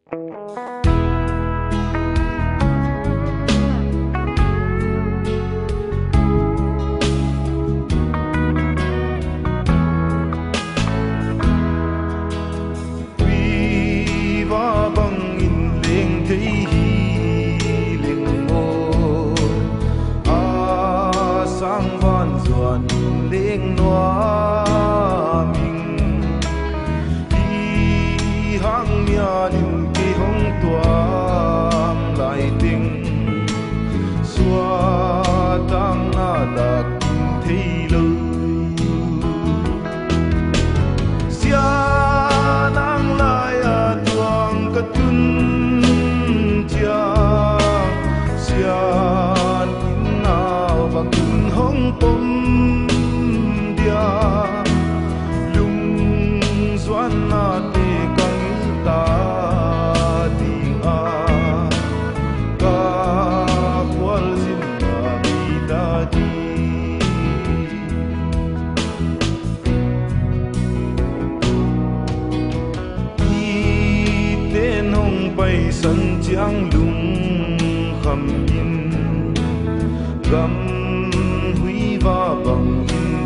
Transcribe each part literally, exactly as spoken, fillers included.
Sân giang lung kham in gam hui va bang in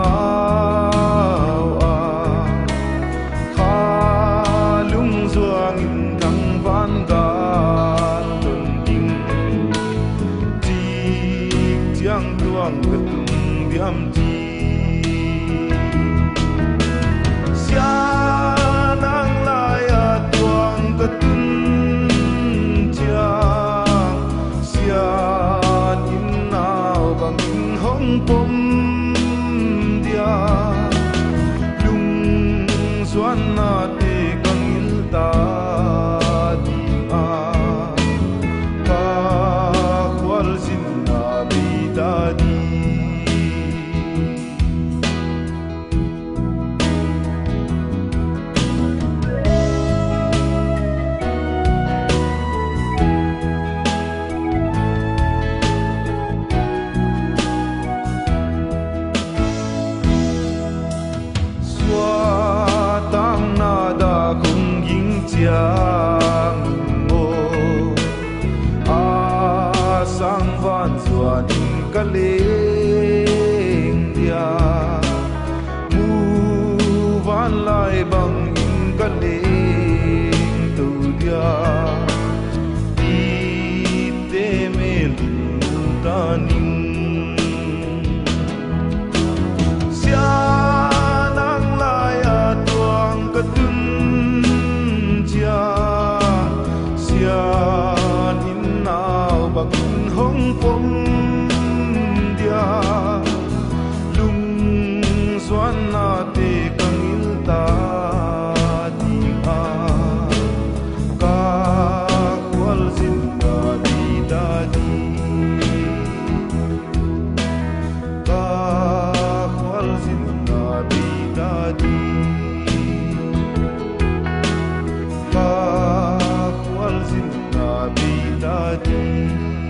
kamao a kha lung zuang in thang van ga tun ding ti tiang tuang gatung diam ti sia nang lai a tuang gatun pom dia lung suan na te kangil ta di a ka kwal sin na bi da di giang ngô a sang van zuan ka leng dia mu van lai bang in ka leng tu dia ti te me ta ning sia nang lai a tuang ka tun sian in nao bang in hong pom dia lung suan na te kangil ta di a ka kwal sin na di da di ka kwal sin na di da di ka kwal sin na bi da di